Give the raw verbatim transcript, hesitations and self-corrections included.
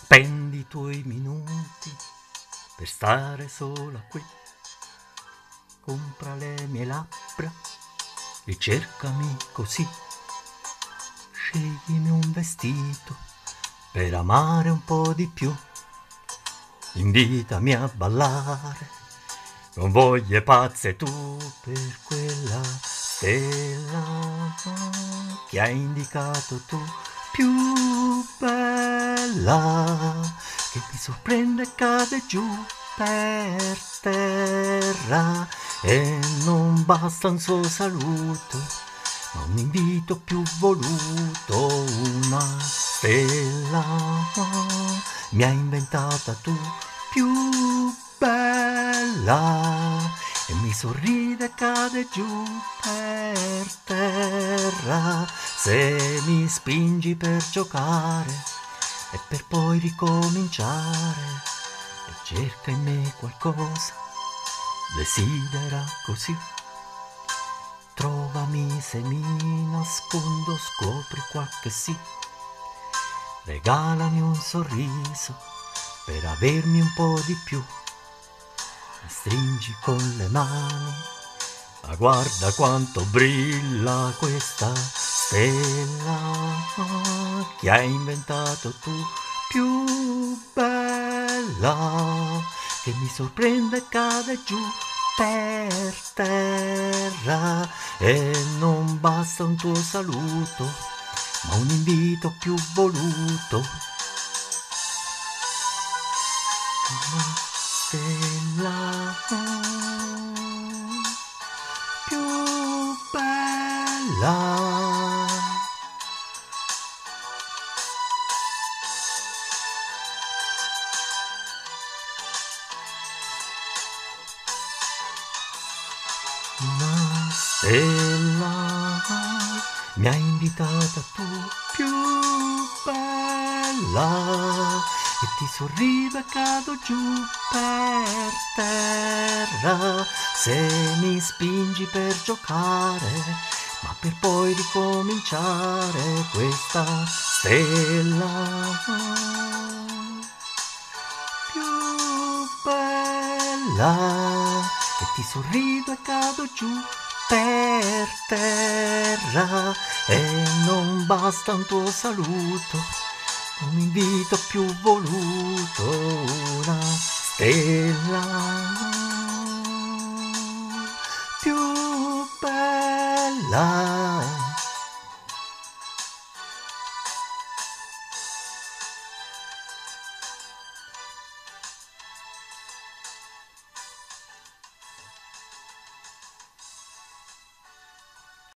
Spendi i tuoi minuti per stare sola qui. Compra le mie labbra, ricercami così. Sceglimi un vestito per amare un po' di più. Invitami a ballare con voglie pazze tu per quella stella che hai indicato tu, più bella, che mi sorprende e cade giù per terra. E non basta un suo saluto, ma un invito più voluto, una stella mi hai inventata tu, più bella, e mi sorride e cade giù per terra. Se mi spingi per giocare e per poi ricominciare, e cerca in me qualcosa, desidera così. Trovami se mi nascondo, scopri qualche sì. Regalami un sorriso per avermi un po' di più. Mi stringi con le mani, ma guarda quanto brilla questa stella che hai inventato tu, più bella, che mi sorprende e cade giù per terra. E non basta un tuo saluto, ma un invito più voluto, una stella più bella. Una stella mi ha invitata tu, più bella, e ti sorrido e cado giù per terra. Se mi spingi per giocare, ma per poi ricominciare, questa stella più bella, e ti sorrido e cado giù per terra. E non basta un tuo saluto, un invito più voluto, una stella più bella.